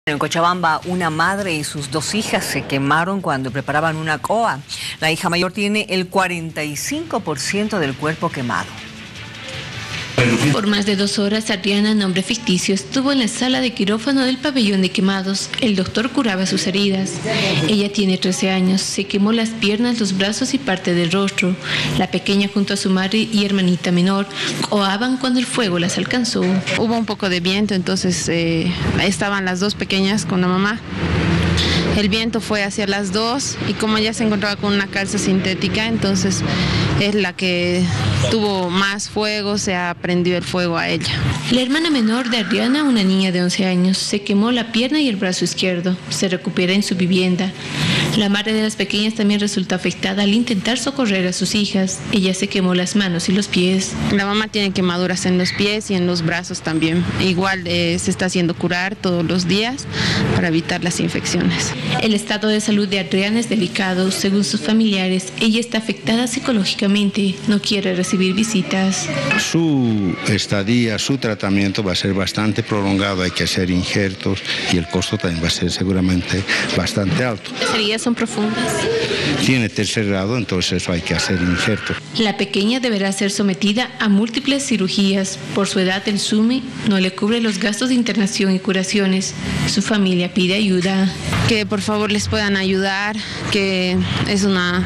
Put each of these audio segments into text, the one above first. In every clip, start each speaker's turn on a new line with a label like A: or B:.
A: En Cochabamba, una madre y sus dos hijas se quemaron cuando preparaban una coa. La hija mayor tiene el 45% del cuerpo quemado.
B: Por más de 2 horas, Adriana, nombre ficticio, estuvo en la sala de quirófano del pabellón de quemados. El doctor curaba sus heridas. Ella tiene 13 años, se quemó las piernas, los brazos y parte del rostro. La pequeña junto a su madre y hermanita menor coaban cuando el fuego las alcanzó.
C: Hubo un poco de viento, entonces estaban las dos pequeñas con la mamá. El viento fue hacia las dos y como ella se encontraba con una calza sintética, entonces es la que tuvo más fuego, se prendió el fuego a ella.
B: La hermana menor de Adriana, una niña de 11 años, se quemó la pierna y el brazo izquierdo. Se recupera en su vivienda. La madre de las pequeñas también resultó afectada al intentar socorrer a sus hijas. Ella se quemó las manos y los pies.
C: La mamá tiene quemaduras en los pies y en los brazos también. Igual se está haciendo curar todos los días para evitar las infecciones.
B: El estado de salud de Adriana es delicado. Según sus familiares, ella está afectada psicológicamente. No quiere recibir visitas.
D: Su estadía, su tratamiento va a ser bastante prolongado. Hay que hacer injertos y el costo también va a ser seguramente bastante alto.
B: ¿Las heridas son profundas?
D: Tiene tercer grado, entonces hay que hacer injertos.
B: La pequeña deberá ser sometida a múltiples cirugías. Por su edad, el SUMI no le cubre los gastos de internación y curaciones. Su familia pide ayuda.
C: Que por favor les puedan ayudar, que es una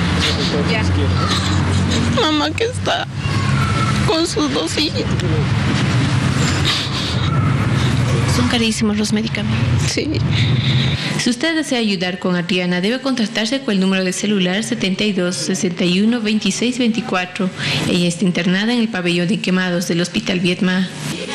C: mamá que está con sus dos hijos.
B: Son carísimos los medicamentos.
C: Sí.
B: Si usted desea ayudar con Adriana, debe contactarse con el número de celular 72 61 26 24. Ella está internada en el pabellón de quemados del Hospital Vietma.